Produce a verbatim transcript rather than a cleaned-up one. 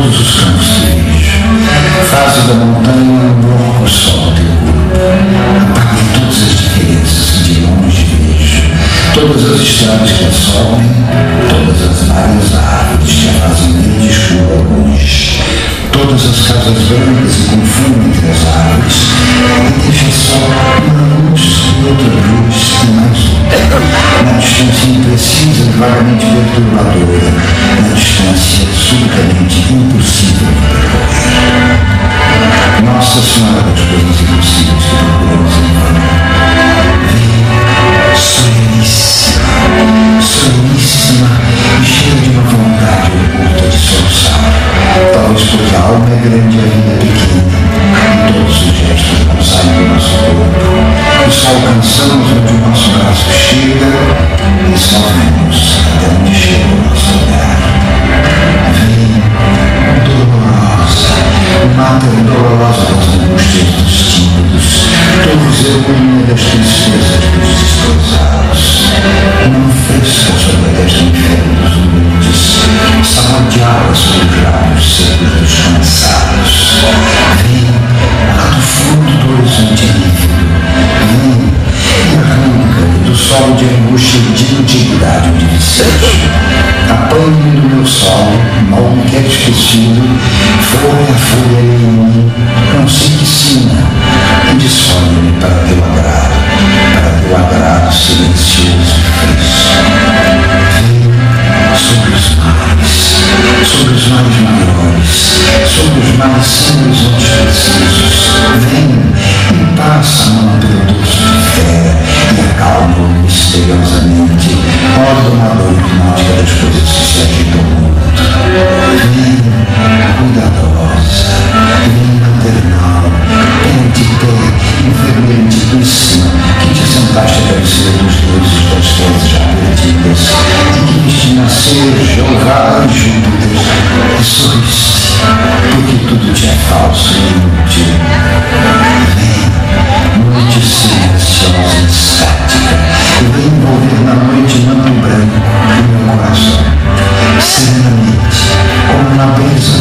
todos os campos que vejo. Faço da montanha um bloco só teu corpo. Apaguei todas as diferenças que de longe vejo. Todas as estradas que a sobem, todas as várias árvores que a fazem grande e escura ao longe. Todas as casas brancas e confundem entre as árvores, e deixa só uma luz e outra luz e mais outra. Na distância imprecisa e vagamente perturbadora, na distância subitamente impossível de percorrer. Nossa Senhora das coisas impossíveis que procuramos em vão. Vem, sereníssima, sereníssima e cheia de uma vontade oculta de soluçar. Talvez porque a alma é grande e a vida é pequena, e todos os gestos não saem do nosso corpo, e só alcançamos onde o nosso braço chega, e só vemos até onde chega o nosso olhar. Vem, dolorosa, mata dolorosa das angústias dos tímidos, torres das tristezas dos desprezados. Não fresca sobre a testa inferno dos humildes, saladiava sobre os lábios secos dos cansados. Vem, lá do fundo do horizonte lívido, vem, e arranca do solo de angústia e de inutilidade onde vicejo. Apanhe-me do meu solo, mal me quer esquecido, folha a folha em mim, não sei que sina, e desfolhe-me para teu agrado, para teu agrado silencioso e fresco. Vem sobre os mares, sobre os mares maiores, sobre os mares sem horizontes precisos. Vem e passa a mão pelo dorso de fera e acalma-o misteriosamente, ó domador hipnótica das coisas que se agitam no mundo. Vem, cuidadosa, vem maternal, pente-pé, enfermeira antiquíssima, que te sentaste a cabeceira dos deuses das terras já perdidas, e que viste nascer Jeová e Júpiter, e sorriste, porque tudo te é falso e inútil. Vem, noite silenciosa e estática, e vem envolver na noite manto branco o meu coração, serenamente, como na brisa